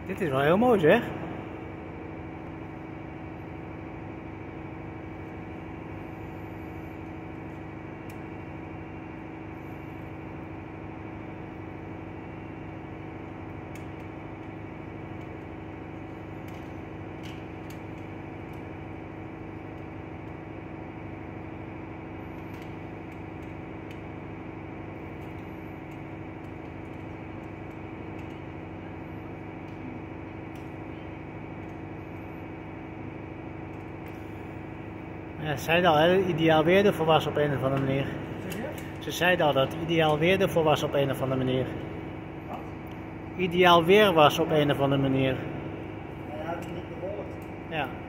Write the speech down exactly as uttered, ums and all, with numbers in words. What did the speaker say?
Dit is wel heel mooi zeg. Ja, ze zeiden al, hè, ideaal weer ervoor was op een of andere manier. Ze zeiden al dat het ideaal weer ervoor was op een of andere manier. Wat? Ideaal weer was op een of andere manier. Ja, het is niet bewolkt. Ja.